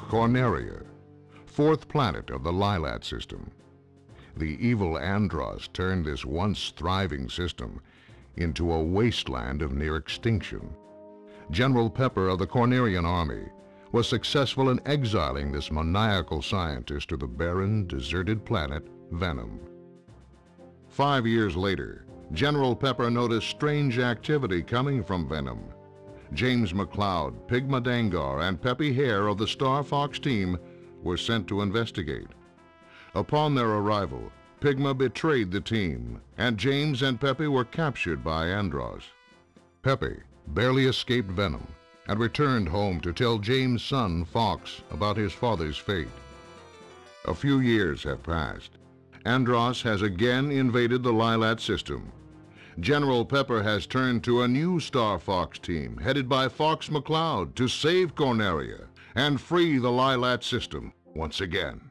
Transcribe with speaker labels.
Speaker 1: Corneria, fourth planet of the Lylat system. The evil Andross turned this once thriving system into a wasteland of near extinction. General Pepper of the Cornerian army was successful in exiling this maniacal scientist to the barren, deserted planet Venom. 5 years later, General Pepper noticed strange activity coming from Venom. James McCloud, Pigma Dangar, and Peppy Hare of the Star Fox team were sent to investigate. Upon their arrival, Pigma betrayed the team, and James and Peppy were captured by Andross. Peppy barely escaped Venom and returned home to tell James' son, Fox, about his father's fate. A few years have passed. Andross has again invaded the Lylat system. General Pepper has turned to a new Star Fox team, headed by Fox McCloud, to save Corneria and free the Lylat system once again.